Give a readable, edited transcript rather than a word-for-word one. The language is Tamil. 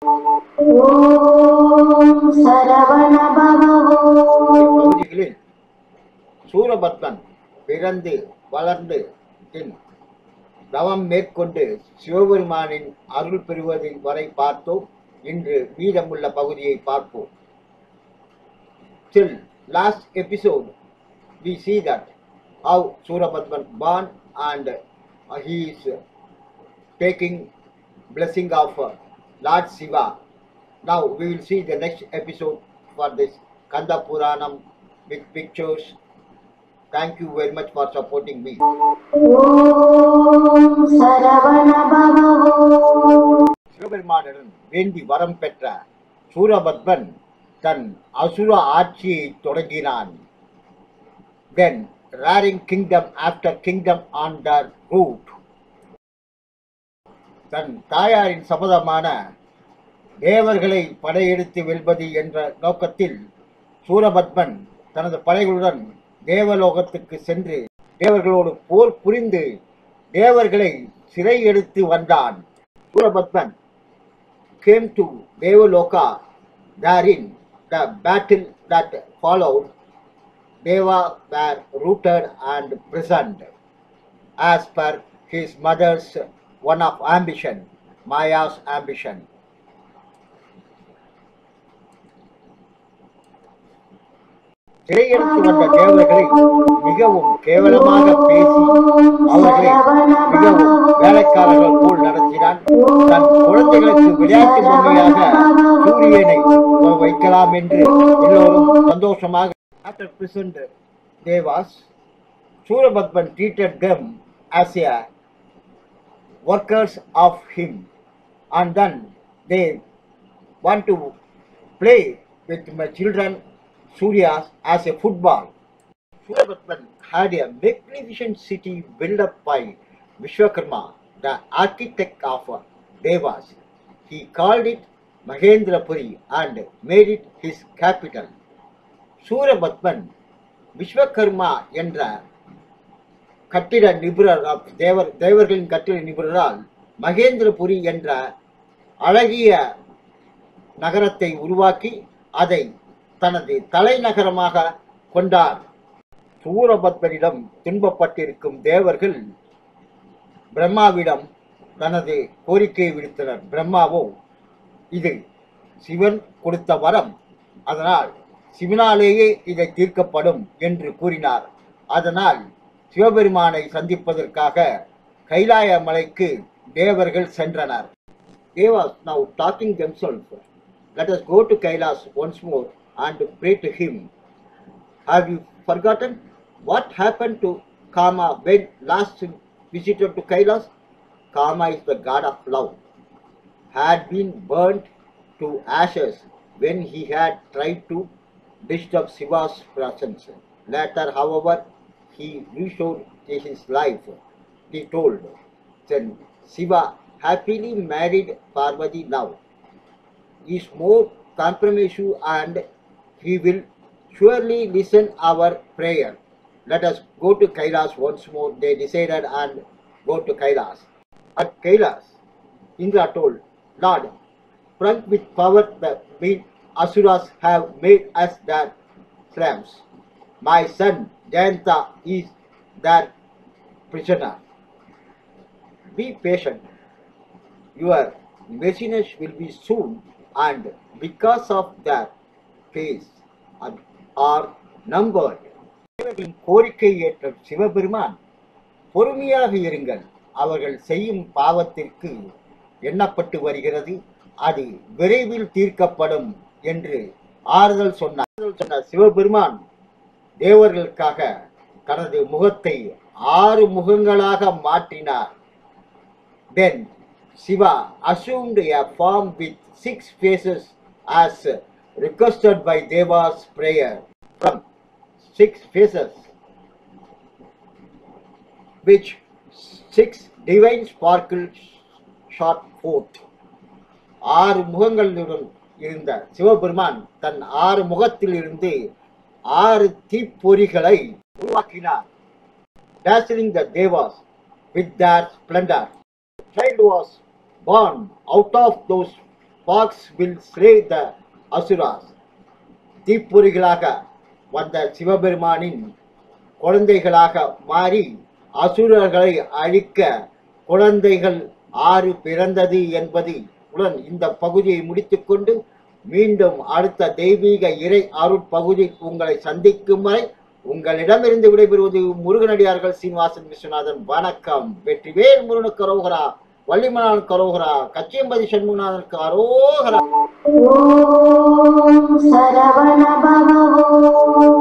இப்பகுதிகளில் சூரபத்மன் பிறந்து வளர்ந்து பின் தவம் மேற்கொண்டு சிவபெருமானின் அருள் பெறுவது வரை பார்த்தோம். இன்று மீதமுள்ள பகுதியை பார்ப்போம். Till last episode we see that how Surabhatman born and he is taking blessing of Lord Shiva. Now we will see the next episode for this Kanda Puranam with pictures. Thank you very much for supporting me. சிவபெருமானிடம் வேண்டி வரம் பெற்ற சூரபத்மன் தன் அசுர ஆட்சியை தொடங்கினான். Then rearing kingdom after kingdom on the route. தன் தாயாரின் சபதமான தேவர்களை படையெடுத்து வெல்வது என்ற நோக்கத்தில் சூரபத்மன் தனது படைகளுடன் தேவலோகத்துக்கு சென்று தேவர்களோடு போர் புரிந்து தேவர்களை சிறை எடுத்து வந்தான். Surapadman came to Devaloka. Therein the battle that followed, Deva were rooted and prisoned as per his mother's one of ambition, Maya's ambition. சிறையெடுத்து வந்த தேவர்களை மிகவும் கேவலமாக பேசி அவர்களை மிகவும் வேலைக்காரர்கள் போல் நடத்தினான். தன் குழந்தைகளுக்கு விளையாட்டு பொம்மையாக சூரியனை வைக்கலாம் என்று எல்லோரும் சந்தோஷமாக. After prisoned Devas, Surabhatman treated them as a workers of him, and then they want to play with my children Surya as a football. Surabhatman had a magnificent city built up by Vishwakarma, the architect of Devas. He called it Mahendrapuri and made it his capital. Surabhatman Vishwakarma என்ற கட்டிட நிபுணர் தேவர்களின் கட்டிட நிபுணரால் மகேந்திரபுரி என்ற அழகிய நகரத்தை உருவாக்கி அதை தனது தலைநகரமாக கொண்டார். சூரபத்மனிடம் துன்பப்பட்டிருக்கும் தேவர்கள் பிரம்மாவிடம் தனது கோரிக்கையை விடுத்தனர். பிரம்மாவோ இது சிவன் கொடுத்த வரம், அதனால் சிவனாலேயே இதை தீர்க்கப்படும் என்று கூறினார். அதனால் சிவபெருமானை சந்திப்பதற்காக கைலாய மலைக்கு தேவர்கள் சென்றனர். Devas now talking themselves, let us go to Kailas once more and pray to him. Have you forgotten what happened to Kama when last visited to Kailas? Kama is the god of love, had been burnt to ashes when he had tried to disturb Shiva's presence. Later, however, he restored his life, he told. Then Shiva happily married Parvati now. He is more comprehensive and he will surely listen our prayer. Let us go to Kailas once more. They decided and go to Kailas. At Kailas, Indra told, Lord, drunk with power the Asuras have made us their slaves. My son Jayanta is their prisoner. Be patient. Your messengers will be soon, and because of their face are numbered. கோரிக்கை ஏற்ற சிவபெருமான், பொறுமையாக இருங்கள், அவர்கள் செய்யும் பாவத்திற்கு எண்ணப்பட்டு வருகிறது, அது விரைவில் தீர்க்கப்படும் என்று ஆறுதல் சொன்னார். சிவபெருமான் தேவர்களுக்காக தனது முகத்தை 6 முகங்களாக மாற்றினார். Then Shiva assumed a form with 6 faces as requested by Deva's prayer. From 6 faces, which 6 divine sparkles shot forth. 6 முகங்களுடன் இருந்த சிவபெருமான் தன் 6 முகத்தில் இருந்து 6 தீப்பொறிகளை உருவாக்கினார். Dazzling the Devas with their splendor. The child was born out of those sparks will slay the asuras. தீப்பொறிகளாக வந்த சிவபெருமானின் குழந்தைகளாக மாறி அசுரர்களை அழிக்க குழந்தைகள் 6 பிறந்தது என்பது உடன் இந்த பகுதியை முடித்துக்கொண்டு மீண்டும் அடுத்த தெய்வீக இறை அருட்பகுதி உங்களை சந்திக்கும் வரை உங்களிடமிருந்து விடைபெறுவது முருகனடியார்கள் சீனிவாசன் விஸ்வநாதன். வணக்கம். வெற்றிவேல் முருகனுக்கு அரோகரா, வள்ளிமலான் கரோகரா, கச்சியம்பதி சண்முகநாதனுக்கு அரோகரா. ஓம் சரவண பவ.